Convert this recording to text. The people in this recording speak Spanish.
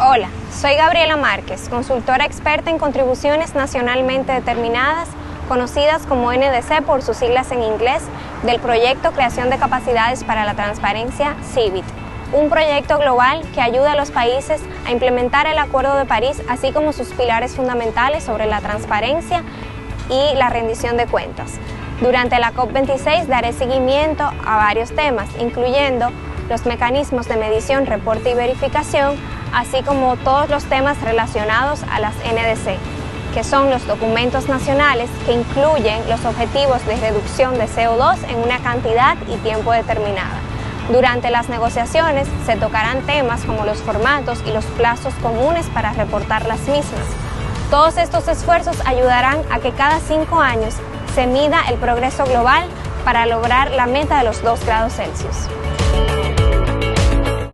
Hola, soy Gabriela Márquez, consultora experta en contribuciones nacionalmente determinadas, conocidas como NDC por sus siglas en inglés, del proyecto Creación de Capacidades para la Transparencia, CIBIT, un proyecto global que ayuda a los países a implementar el Acuerdo de París, así como sus pilares fundamentales sobre la transparencia y la rendición de cuentas. Durante la COP26 daré seguimiento a varios temas, incluyendo los mecanismos de medición, reporte y verificación, así como todos los temas relacionados a las NDC, que son los documentos nacionales que incluyen los objetivos de reducción de CO2 en una cantidad y tiempo determinada. Durante las negociaciones se tocarán temas como los formatos y los plazos comunes para reportar las mismas. Todos estos esfuerzos ayudarán a que cada 5 años se mida el progreso global para lograr la meta de los 2 grados Celsius.